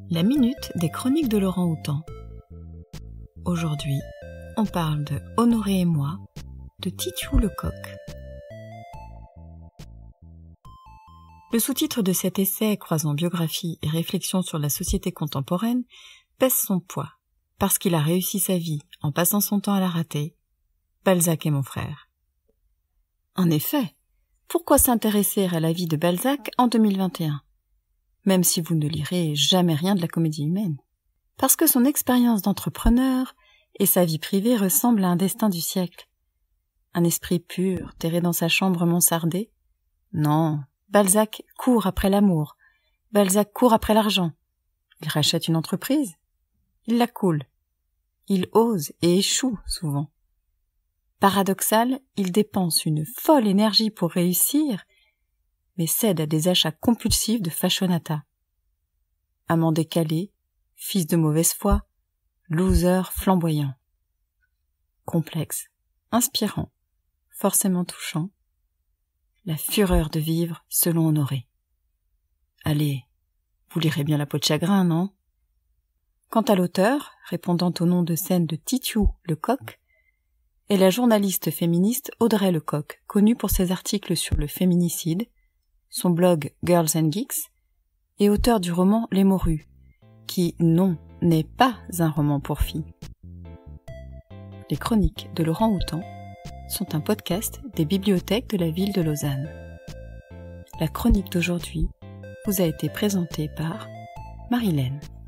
La minute des chroniques de Laurent Houtan. Aujourd'hui, on parle de Honoré et moi, de Titiou le coq. Le sous-titre de cet essai croisant biographie et réflexion sur la société contemporaine pèse son poids, parce qu'il a réussi sa vie en passant son temps à la rater. Balzac est mon frère. En effet, pourquoi s'intéresser à la vie de Balzac en 2021 ? Même si vous ne lirez jamais rien de la comédie humaine. Parce que son expérience d'entrepreneur et sa vie privée ressemblent à un destin du siècle. Un esprit pur, terré dans sa chambre mansardée ? Non, Balzac court après l'amour. Balzac court après l'argent. Il rachète une entreprise. Il la coule. Il ose et échoue souvent. Paradoxal, il dépense une folle énergie pour réussir, mais cède à des achats compulsifs de fashionata. Amant décalé, fils de mauvaise foi, loser flamboyant. Complexe, inspirant, forcément touchant. La fureur de vivre selon Honoré. Allez, vous lirez bien La peau de chagrin, non ? Quant à l'auteur, répondant au nom de scène de Titiou le coq, est la journaliste féministe Audrey Lecoq, connue pour ses articles sur le féminicide, son blog Girls and Geeks, et auteur du roman Les Morues, qui, non, n'est pas un roman pour filles. Les chroniques de Laurent Houtan sont un podcast des bibliothèques de la ville de Lausanne. La chronique d'aujourd'hui vous a été présentée par Marilène.